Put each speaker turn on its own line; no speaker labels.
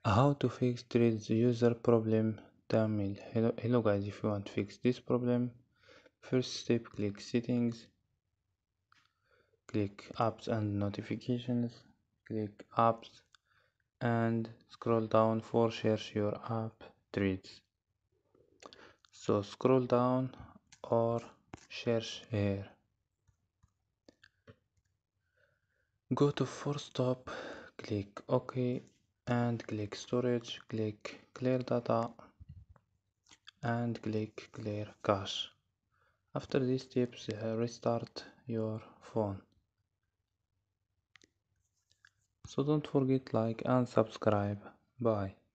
How to fix Threads user problem Tamil. Hello guys, if you want to fix this problem, first step, click settings, click apps and notifications, click apps and scroll down for search your app Threads. So scroll down or search here. Go to force stop, click OK and click storage, click clear data and click clear cache. After these steps, restart your phone. So don't forget like and subscribe. Bye.